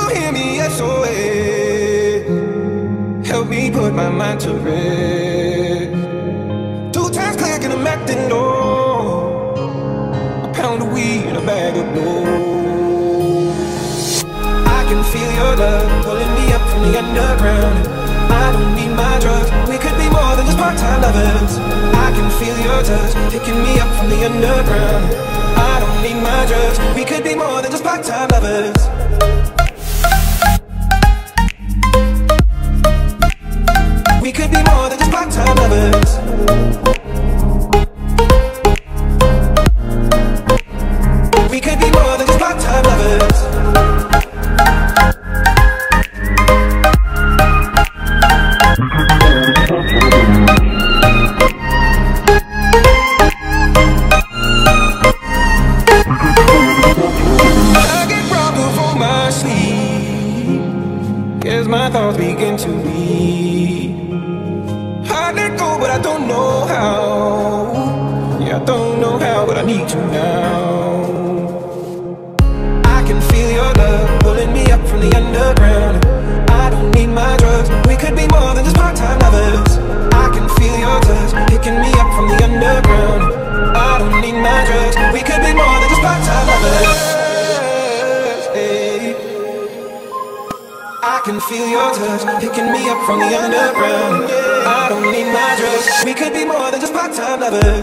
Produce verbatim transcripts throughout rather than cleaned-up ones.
hear me, S O S. Help me put my mind to rest. Two times click and I'm acting low. A pound of weed and a bag of gold. I can feel your love pulling me up from the underground. I don't need my drugs. We could be more than just part-time lovers. I can feel your touch picking me up from the underground. I don't need my drugs. We could be more than just part-time lovers. We could be more than just part-time lovers. We could be more than just part-time lovers. My thoughts begin to lead. I let go, but I don't know how. Yeah, I don't know how, but I need to now. I can feel your love pulling me up from the underground. I don't need my drugs. We could be more than just part-time lovers. I can feel your touch picking me up from the underground. I don't need my drugs. We could be more than just part-time lovers. I can feel your touch picking me up from the underground. I don't need my drugs. We could be more than just part-time lovers.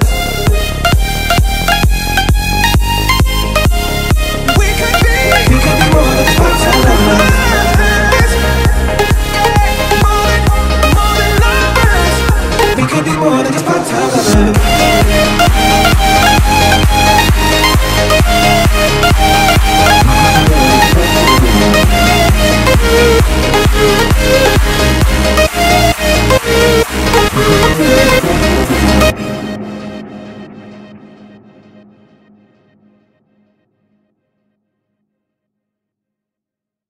We could be, we could be more than just part-time lovers.